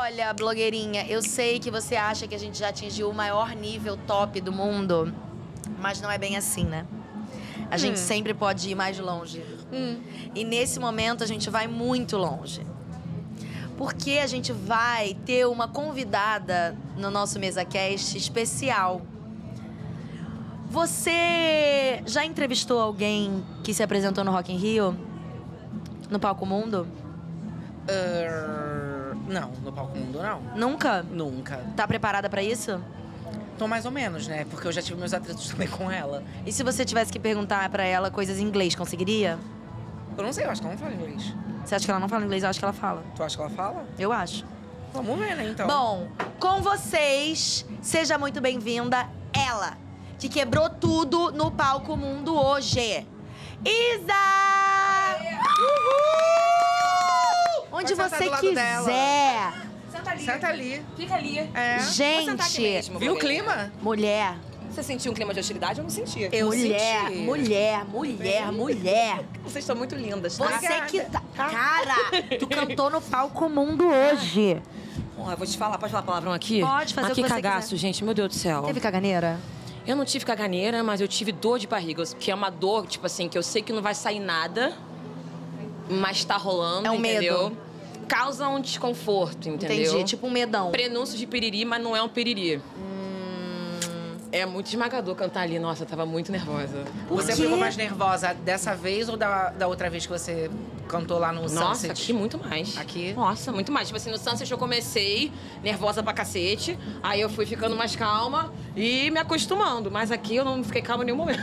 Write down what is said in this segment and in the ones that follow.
Olha, blogueirinha, eu sei que você acha que a gente já atingiu o maior nível top do mundo, mas não é bem assim, né? A gente sempre pode ir mais longe. E nesse momento a gente vai muito longe. Porque a gente vai ter uma convidada no nosso MesaCast especial. Você já entrevistou alguém que se apresentou no Rock in Rio? No Palco Mundo? Não, no Palco Mundo não. Nunca? Nunca. Tá preparada pra isso? Tô mais ou menos, né? Porque eu já tive meus atritos também com ela. E se você tivesse que perguntar pra ela coisas em inglês, conseguiria? Eu não sei, eu acho que ela não fala inglês. Você acha que ela não fala inglês? Eu acho que ela fala. Tu acha que ela fala? Eu acho. Vamos ver, né, então. Bom, com vocês, seja muito bem-vinda, ela, que quebrou tudo no Palco Mundo hoje. Isa! Uhul! Onde Vai sentar você do lado quiser. dela. Senta ali. Senta ali. Fica ali. É. Vou sentar aqui Gente, mesmo, Viu o blogueirinha. clima? mulher, Você sentiu um clima de hostilidade? Eu não senti. Eu mulher, senti. mulher. Vocês estão muito lindas, tá? Você que tá... Cara, tu cantou no Palco Mundo hoje. Bom, eu vou te falar, pode falar palavrão aqui? Pode fazer o aqui que você cagaço, quiser. gente, meu Deus do céu. Teve caganeira? Eu não tive caganeira, mas eu tive dor de barriga, que é uma dor, tipo assim, que eu sei que não vai sair nada, mas tá rolando, É um entendeu? medo. Causa um desconforto, entendeu? Entendi, tipo um medão. Prenúncio de piriri, mas não é um piriri. É muito esmagador cantar ali. Nossa, eu tava muito nervosa. Por Você quê? ficou mais nervosa dessa vez ou da outra vez que você cantou lá no Nossa, Sunset? aqui muito mais. Aqui? Nossa, muito mais. Tipo assim, no Sunset eu comecei nervosa pra cacete. Aí eu fui ficando mais calma e me acostumando. Mas aqui eu não fiquei calma em nenhum momento.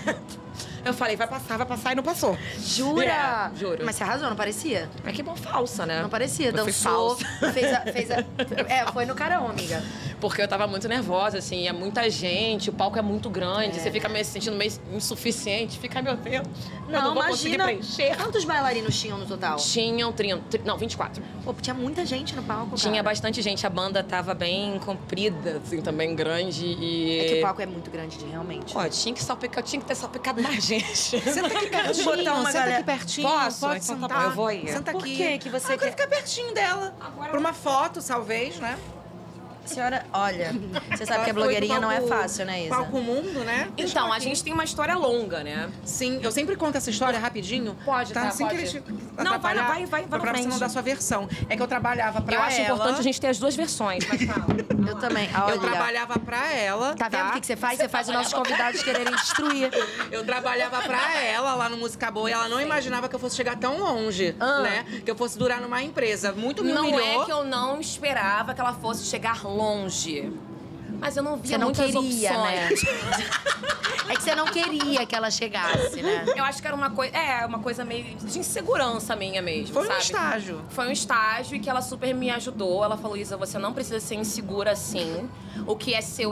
Eu falei, vai passar e não passou. Jura? É, juro. Mas você arrasou, não parecia? É que bom falsa, né? Não parecia, Eu fui dançou, falsa. fez a... É, foi no carão, amiga. Porque eu tava muito nervosa, assim, é muita gente, o palco é muito grande, você fica meio se sentindo meio insuficiente, fica, meu Deus, eu não vou conseguir preencher. Quantos bailarinos tinham no total? Tinham 30, não, 24. Pô, tinha muita gente no palco, cara. Tinha bastante gente, a banda tava bem comprida, assim, também grande e... É que o palco é muito grande, realmente. Pô, tinha que ter salpicado mais gente. Senta aqui pertinho, botar uma senta galera- aqui pertinho. Posso? Pode Então tá sentar. bom, eu vou aí. Senta Por aqui. que você eu quero quer- ficar pertinho dela. Pra uma foto, talvez, né? Senhora, olha, você sabe que a blogueirinha não é fácil, né, Isa? Palco Mundo, né? Então, a gente tem uma história longa, né? Sim, eu sempre conto essa história rapidinho. Pode, tá, Sem pode. querer te Não, atrapalhar, vai na pra você frente. não dar sua versão. É que eu trabalhava pra Eu ela. acho importante a gente ter as duas versões, mas fala. Eu também, olha. Eu trabalhava pra ela. Tá vendo o que você faz? Você faz os nossos convidados quererem destruir. Eu trabalhava pra ela lá no Música Boa e ela não imaginava que eu fosse chegar tão longe, né? Que eu fosse durar numa empresa. Muito me Não humilhou. é que eu não esperava que ela fosse chegar longe. Mas eu não via Você não muitas queria, opções. né? É que você não queria que ela chegasse, né? Eu acho que era uma coisa meio de insegurança minha mesmo, Foi um sabe? estágio. Foi um estágio e que ela super me ajudou. Ela falou, Isa, você não precisa ser insegura assim. O que é seu,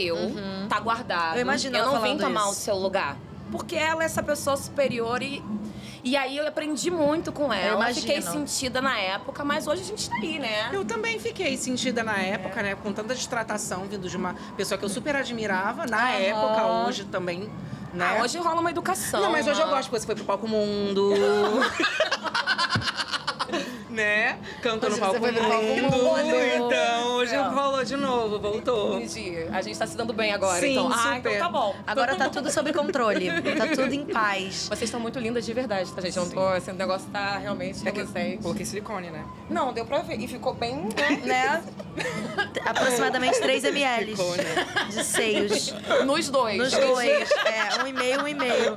tá guardado. Eu imagino Eu ela não vim falando tomar isso. o seu lugar. Porque ela é essa pessoa superior e aí eu aprendi muito com ela. Eu imagino. Fiquei sentida na época, mas hoje a gente tá aí, né? Eu também fiquei sentida na época, né? Com tanta distratação vindo de uma pessoa que eu super admirava. Na época, hoje também, né? Ah, hoje rola uma educação. Não, mas hoje eu uma- gosto, porque você foi pro Palco Mundo. né? Cantou no Hoje Palco você foi pro Palco Mundo. Mundo. Então, hoje Não. rolou de novo, voltou. Entendi. A gente tá se dando bem agora, Sim, então. super. Então tá bom. Agora tá tudo sob controle. Tá tudo em paz. Vocês estão muito lindas de verdade, tá, gente? Eu não tô, assim, o negócio tá realmente É que vocês. coloquei silicone, né? Não, deu pra ver. E ficou bem, Né? Aproximadamente 3 ml Ficou, né? de seios. nos dois. Nos dois. É, 1,5.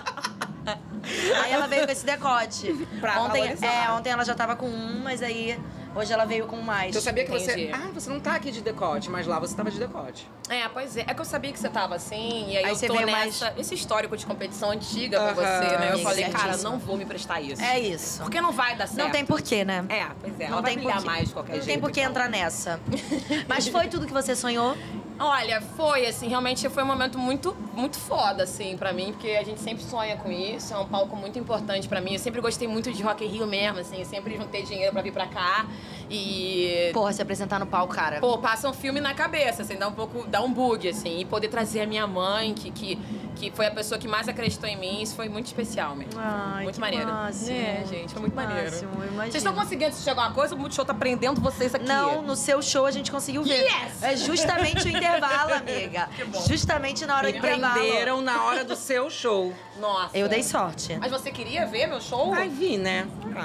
Aí ela veio com esse decote. Pra valorizar. Ontem ela já tava com um, mas aí hoje ela veio com mais. Eu sabia que Entendi. você... Ah, você não tá aqui de decote, mas lá você tava de decote. É, pois é. É que eu sabia que você tava assim, e aí, Aí eu você tô veio nessa... Esse histórico de competição antiga com Aham. você, né? Eu Amiga, falei, cara, certíssima. não vou me prestar isso. É isso. Porque não vai dar certo. Não tem porquê, né? É, pois é. Não Ela vai tem brilhar porquê. mais de qualquer Não jeito. tem por que então. entrar nessa. Mas foi tudo que você sonhou? Olha, foi assim, realmente foi um momento muito, muito foda, assim, pra mim, porque a gente sempre sonha com isso, é um palco muito importante pra mim. Eu sempre gostei muito de Rock in Rio mesmo, assim, eu sempre juntei dinheiro pra vir pra cá e... Porra, se apresentar no palco, cara. Pô, passa um filme na cabeça, assim, dá um bug, assim, e poder trazer a minha mãe, que que foi a pessoa que mais acreditou em mim. Isso foi muito especial mesmo. Ai, muito que maneiro. máximo. Gente, foi muito maneiro. Máximo, eu imagino. Vocês estão conseguindo assistir alguma coisa? O Multishow tá prendendo vocês aqui. Não, no seu show a gente conseguiu ver. Yes! É justamente o intervalo, amiga. Justamente na hora do intervalo. Prenderam na hora do seu show. Nossa. Eu dei sorte. Mas você queria ver meu show? Ai, vi, né?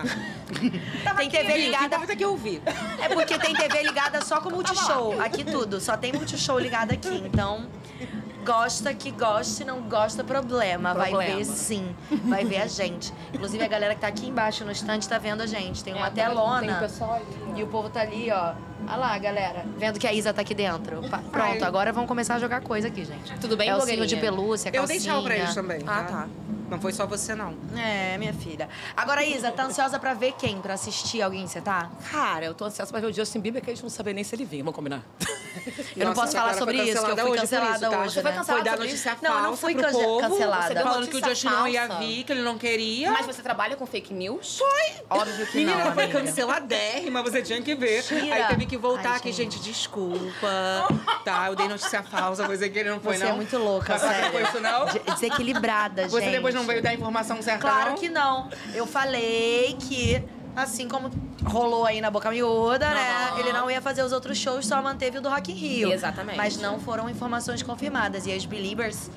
Tem TV O que ligada. importa é que eu vi. É porque tem TV ligada só com Multishow. Aqui tudo. Só tem Multishow ligado aqui. Então, gosta que goste, não gosta, problema. Vai ver sim. Vai ver a gente. Inclusive, a galera que tá aqui embaixo no stand tá vendo a gente. Tem uma telona. Tem o pessoal ali, ó. E o povo tá ali, ó. Olha lá, galera. Vendo que a Isa tá aqui dentro. Pronto, agora vamos começar a jogar coisa aqui, gente. Tudo bem, É o blogueirinha? sino de pelúcia, Eu calcinha. dei tchau pra eles também. Ah, tá. Não foi só você, não. É, minha filha. Agora, Isa, tá ansiosa pra ver quem? Pra assistir alguém, você tá? Cara, eu tô ansiosa pra ver o Justin Bieber, que a gente não sabe nem se ele vem. Vamos combinar? Eu não Nossa, posso falar cara, sobre foi isso, que eu fui cancelada hoje por isso, cancelada tá? hoje, Você foi né? cancelada Foi dar sobre notícia isso? Não, eu não falsa fui pro povo, cancelada. Você deu falando que o notícia Justin não ia falsa. vir, que ele não queria. Mas você trabalha com fake news? Óbvio que Menina, não, foi amiga. canceladérrima, você tinha que ver. Mentira. Aí teve que voltar Ai, aqui, gente. gente, desculpa. Tá, eu dei notícia falsa, você que ele não foi, Você não. é muito louca, Você sério. foi isso, não? Desequilibrada, gente. Você depois não veio dar a informação certa, Claro não? que não. Eu falei que, assim como rolou aí na Boca Miúda, né? Ele não ia fazer os outros shows, só manteve o do Rock in Rio. Exatamente. Mas não foram informações confirmadas. E as Beliebers...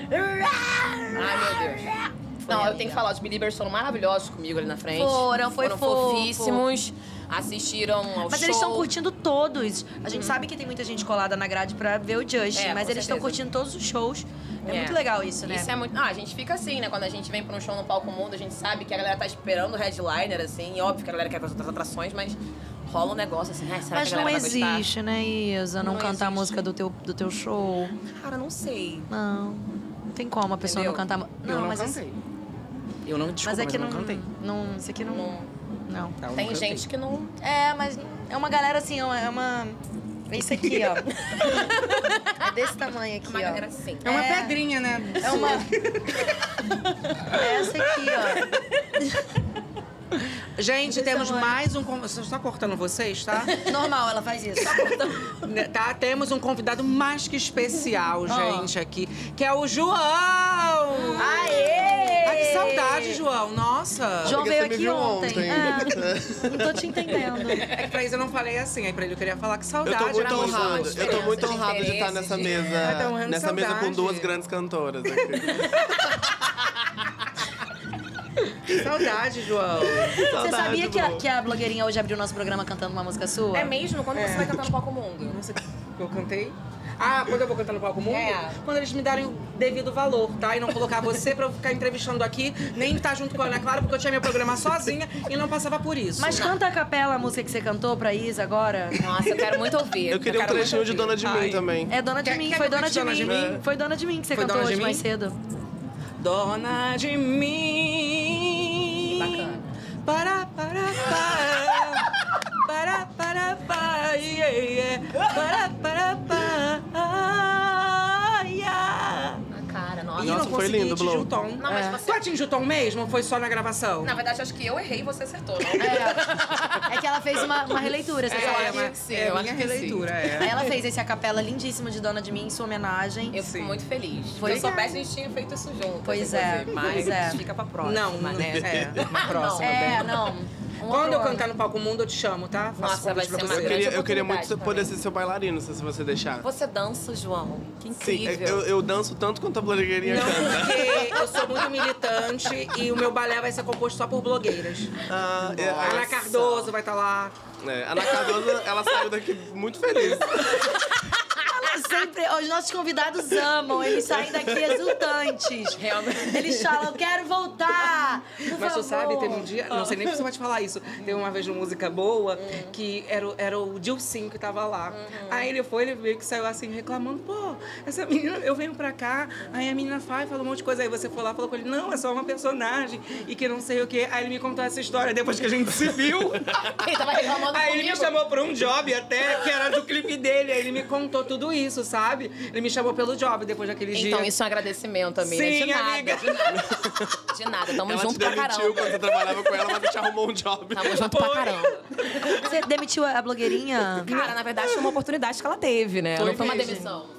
Ai, meu Deus. Não, eu tenho que falar, os Beliebers foram maravilhosos comigo ali na frente. Foram foram fofo. fofíssimos. Assistiram ao Mas show. eles estão curtindo todos. A gente sabe que tem muita gente colada na grade pra ver o Justin, É, mas com eles estão certeza. curtindo todos os shows. É muito legal isso, né? Isso é muito... Ah, a gente fica assim, né? Quando a gente vem pra um show no Palco Mundo, a gente sabe que a galera tá esperando o headliner, assim. E óbvio que a galera quer ver as outras atrações, mas rola um negócio assim. Ai, será Mas que a não galera vai gostar? existe, né, Isa? Não Não cantar a existe. música do teu show. Cara, não sei. Não. Não tem como a pessoa Entendeu? não cantar. Eu não mas cantei. Eu não, desculpa, Mas é que eu não. não cantei. Não, isso aqui não. Não. Tá, eu Tem não cantei. gente que não... É, mas é uma galera assim, é uma. É isso aqui, ó. É desse tamanho aqui, Uma ó. galera assim. É uma pedrinha, né? É uma. É essa aqui, ó. Gente, temos tamanho. mais um... Você está cortando vocês, tá? Normal, ela faz isso. Tá, temos um convidado mais que especial, gente, aqui, que é o João! Aê! Ai, que saudade, João. Nossa! João Porque veio você me aqui viu ontem. ontem. É. Não tô te entendendo. É que pra isso eu não falei assim, aí pra ele eu queria falar que Eu saudade. tô muito era honrado. honrado. Eu tô muito de honrado de estar interesses, nessa de- mesa. tá morrendo de Nessa mesa com saudade. duas grandes cantoras aqui. Que saudade, João. Você sabia que boa. que a blogueirinha hoje abriu nosso programa cantando uma música sua? É mesmo? Quando você vai cantar no Palco Mundo? Nossa, eu cantei? Ah, quando eu vou cantar no Palco Mundo? É. Quando eles me darem o devido valor, tá? E não colocar você pra eu ficar entrevistando aqui, nem estar junto com a Ana Clara, porque eu tinha meu programa sozinha e não passava por isso. Mas canta a capela a música que você cantou pra Isa agora. Nossa, eu quero muito ouvir. Eu queria um quero muito trechinho de ouvir. Dona de Mim Ai. também. É Dona de Quer- Mim, quer foi que eu Dona de cante Mim. Dona de Mim? Foi Dona de Mim que você Foi cantou Dona de hoje Mim? mais cedo. Dona de mim. Bacana. Para, yeah, yeah. Yeah. A cara, nossa. Ih, Nossa, não foi consegui lindo, atingir Blue. o tom. Não, mas É. você- Tu atingiu o tom mesmo ou foi só na gravação? Na verdade, acho que eu errei e você acertou, não? É que ela fez uma releitura, você sabe? mas- sim, é eu minha acho que releitura, Aí é. ela fez esse a capela lindíssimo de Dona de Mim em sua homenagem. Eu fico Sim. muito feliz. Foi- Se eu soubesse, a gente tinha feito isso junto. Pois é, Mas pois é. fica pra próxima, Não, né? é, na próxima. É, bem. não. Um Quando outro eu ano. cantar no Palco Mundo, eu te chamo, tá? Faço Nossa, vai convite pra ser você. uma grande Eu queria muito oportunidade poder também. ser seu bailarino, se você deixar. Você dança, João. Que Sim, incrível. eu danço tanto quanto a blogueirinha Não, canta. porque eu sou muito militante e o meu balé vai ser composto só por blogueiras. Ah, A Ana Cardoso vai estar lá. a Ana Cardoso, ela saiu daqui muito feliz. Sempre, os nossos convidados amam, eles saem daqui exultantes. Realmente. Eles falam, quero voltar, por Mas favor. tu sabe, teve um dia, não sei nem se você vai te falar isso, teve uma vez uma música boa, que era o Dilcinho que tava lá. Aí ele veio que saiu assim reclamando, pô, essa menina, eu venho pra cá, aí a menina fala um monte de coisa, aí você foi lá e falou com ele, não, é só uma personagem, e que não sei o quê. Aí ele me contou essa história depois que a gente se viu. Ele tava reclamando Aí comigo. ele me chamou pra um job até, que era do clipe dele. Aí ele me contou tudo isso, sabe? Ele me chamou pelo job depois daquele dia. Então, isso é um agradecimento, amiga. Sim, de nada, amiga. de nada. De nada, tamo Ela te junto pra demitiu caramba. quando você trabalhava com ela, mas te arrumou um job. Tamo junto pra caramba. Você demitiu a blogueirinha? Cara, na verdade, foi uma oportunidade que ela teve, né? Foi Não foi uma mesmo. demissão.